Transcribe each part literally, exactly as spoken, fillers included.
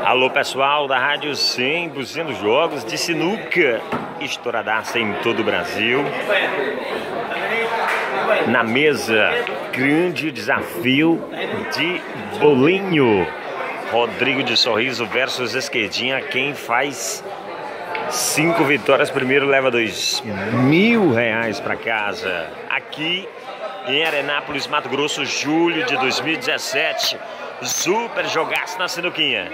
Alô pessoal da Rádio cem por cento Jogos de Sinuca, estouradaça em todo o Brasil. Na mesa, grande desafio de bolinho. Rodrigo de Sorriso versus Esquerdinha. Quem faz cinco vitórias primeiro leva dois mil reais para casa. Aqui em Arenápolis, Mato Grosso, julho de dois mil e dezessete. Super jogaço na sinuquinha.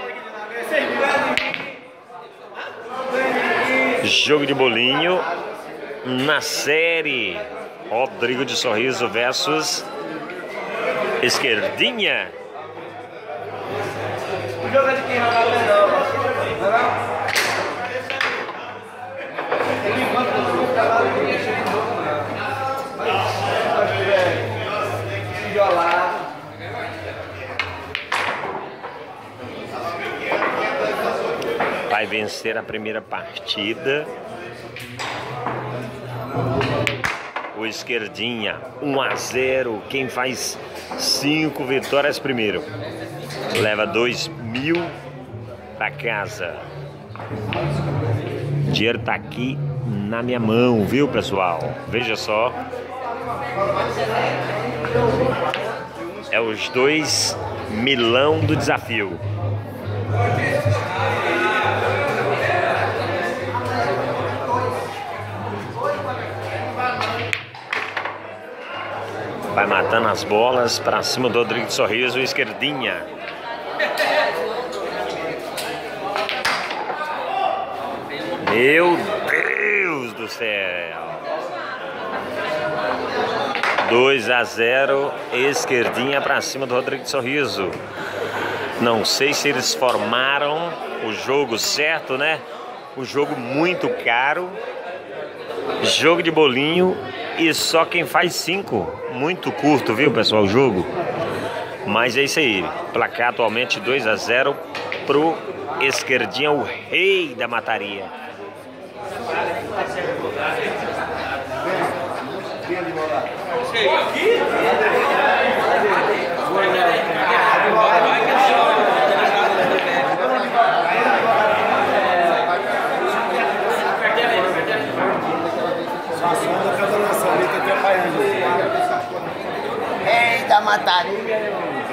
Jogo de bolinho na série Rodrigo de Sorriso versus Esquerdinha. O jogo é de quem jogar melhor. Vai vencer a primeira partida o Esquerdinha, um a zero. Quem faz cinco vitórias primeiro leva dois mil para casa. O dinheiro tá aqui na minha mão, viu pessoal? Veja só. É os dois milão do desafio. Vai matando as bolas para cima do Rodrigo de Sorriso e Esquerdinha. Meu Deus do céu! dois a zero, Esquerdinha para cima do Rodrigo de Sorriso. Não sei se eles formaram o jogo certo, né? O jogo muito caro. Jogo de bolinho e só quem faz cinco. Muito curto, viu pessoal, o jogo. Mas é isso aí. Placar atualmente dois a zero pro Esquerdinha, o rei da mataria. Rei da mataria.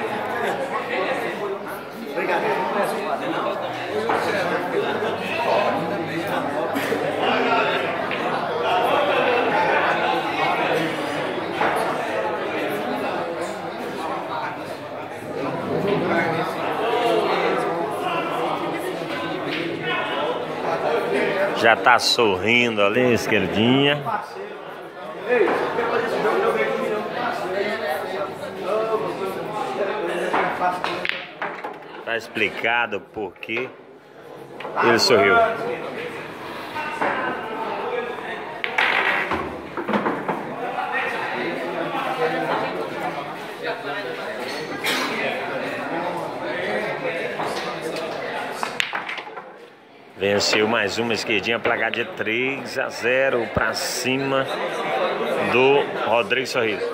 Já tá sorrindo ali, Esquerdinha. Tá explicado por que ele sorriu. Venceu mais uma Esquerdinha, placar de três a zero para cima do Rodrigo Sorriso.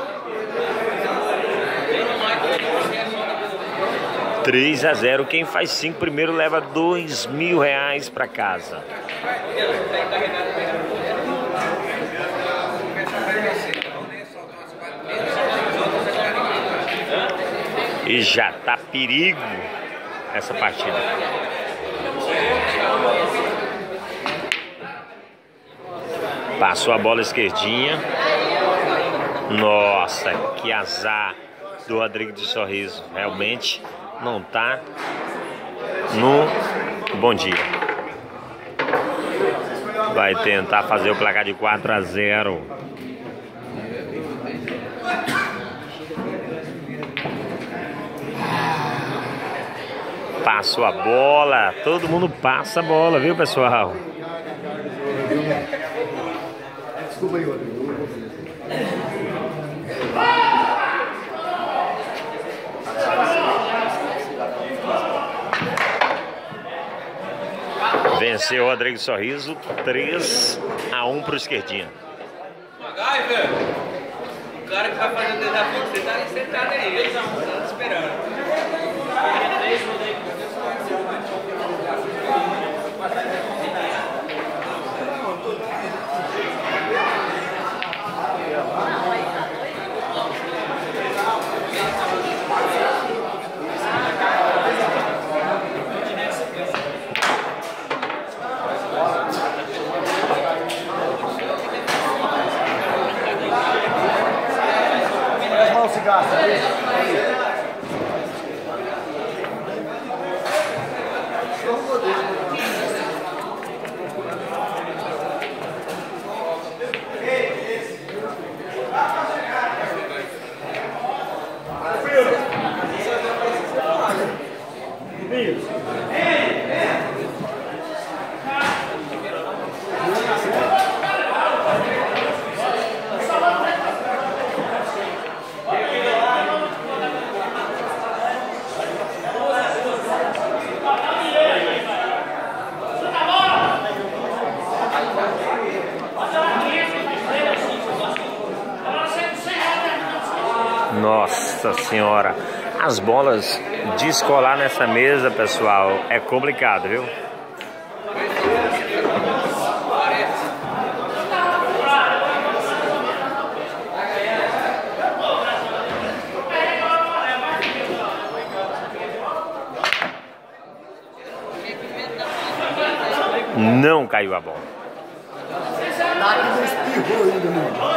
três a zero. Quem faz cinco primeiro leva dois mil reais para casa. E já tá perigo essa partida. Passou a bola Esquerdinha. Nossa, que azar do Rodrigo de Sorriso. Realmente não tá no bom dia. Vai tentar fazer o placar de quatro a zero. Passou a bola. Todo mundo passa a bola, viu pessoal? Desculpa aí, Rodrigo. Venceu o Rodrigo Sorriso, três a um pro Esquerdinha. O cara que vai fazer o desafio, você tá sentado aí, eles estão esperando. não se gasta. Nossa senhora, as bolas descolar nessa mesa, pessoal, é complicado, viu? Não caiu a bola. Tá aqui no espirro ainda, mano.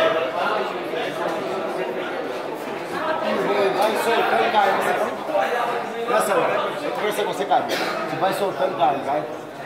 Vai soltando, caindo. Nessa hora, eu conversei com você, cara. Você vai soltando, cara, vai.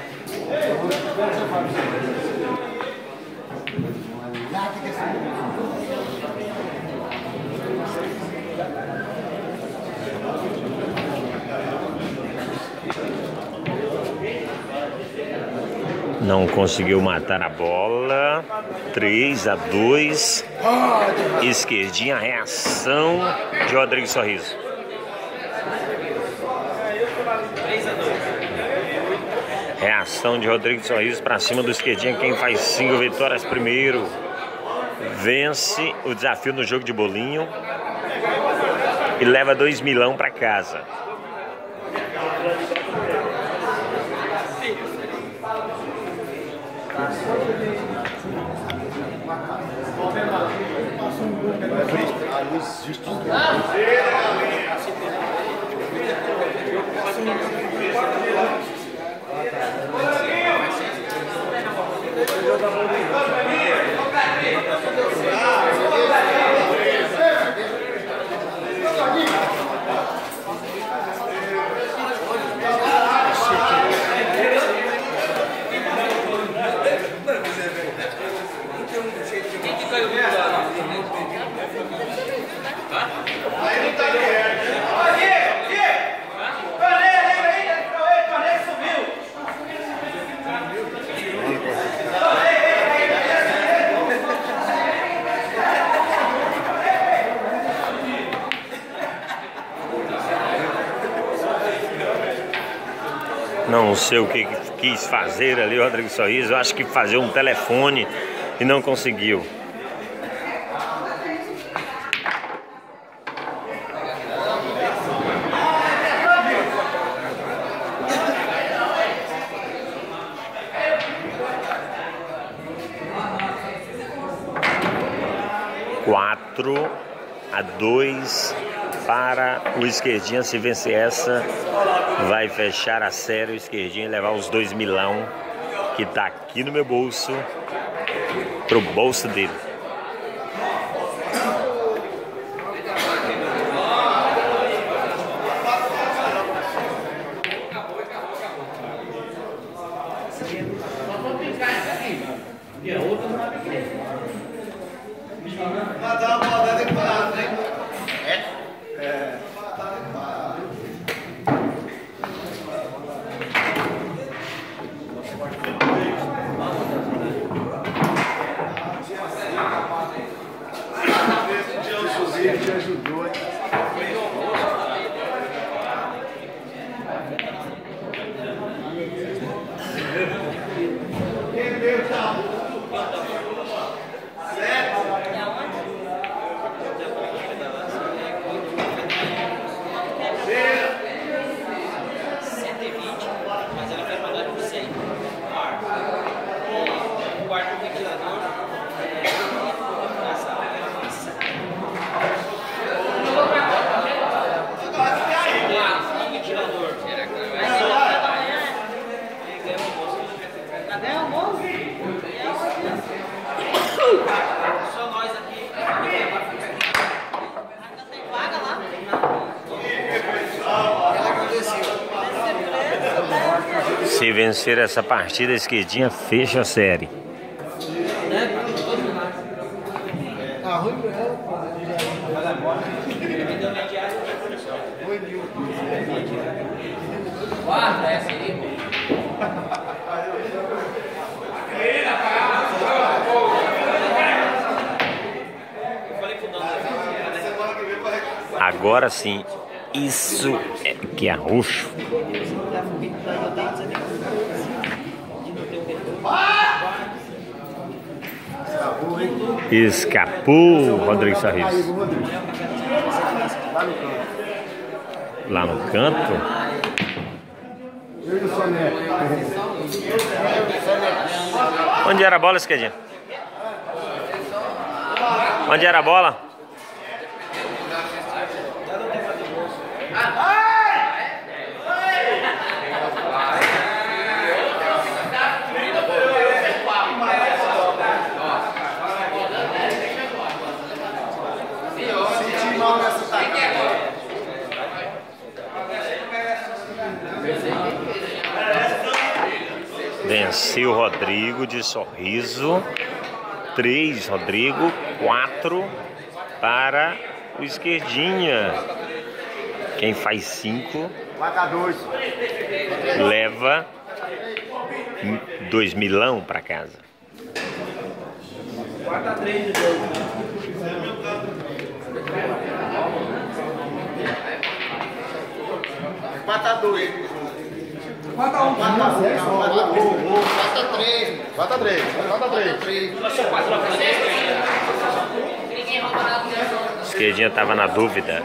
Não conseguiu matar a bola. três a dois. Esquerdinha, reação de Rodrigo Sorriso. Reação de Rodrigo Sorriso para cima do esquerdinha. Quem faz cinco vitórias primeiro vence o desafio no jogo de bolinho e leva dois milão para casa. Não sei o que quis fazer ali o Rodrigo Sorriso. Eu acho que fazer um telefone e não conseguiu. quatro a dois para o esquerdinha. Se vencer essa, vai fechar a série o esquerdinha e levar os dois milão que tá aqui no meu bolso pro bolso dele. Te ajudou, hein? cento e vinte, mas ele vai pagar por cem. O quarto ventilador é Se vencer essa partida, a Esquerdinha fecha a série. Guarda essa aí. Agora sim, isso é que é roxo. Escapou, Rodrigo Sorriso. Lá no canto. Onde era a bola, Esquerdinha? Onde era a bola? Venceu Rodrigo de Sorriso. Três, Rodrigo. Quatro para o Esquerdinha. Quem faz cinco leva dois milão para casa. quatro a três de jogo. quatro a dois. quatro a um. quatro a três. quatro a três. quatro a três. Esquerdinha estava na dúvida.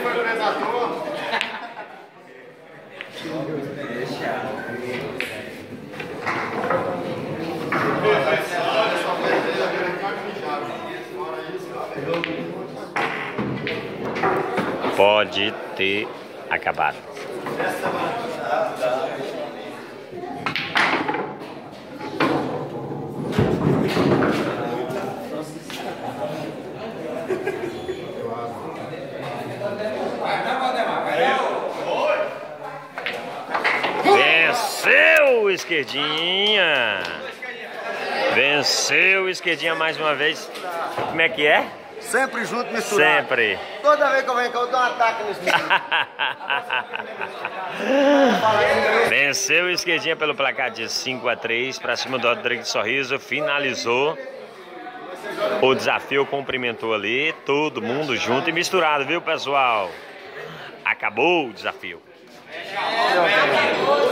Pode ter acabado. Venceu o Esquerdinha. Venceu o Esquerdinha mais uma vez. Como é que é? Sempre junto, misturado. Sempre. Toda vez que eu venho cá, eu dou um ataque nesse menino. Venceu o Esquerdinha pelo placar de cinco a três para cima do Rodrigo de Sorriso. Finalizou o desafio, cumprimentou ali. Todo mundo junto e misturado, viu, pessoal? Acabou o desafio.